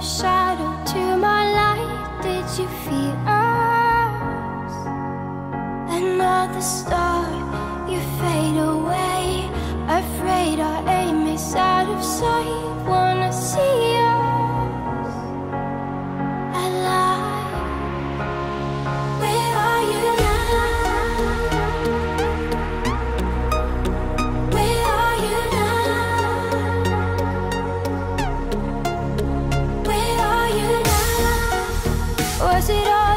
shadow to my light. Did you feel us? Another star, you fade away. Afraid our aim is out of sight. Wanna see us alive. Where are you now? Where are you now? Where are you now? Was it all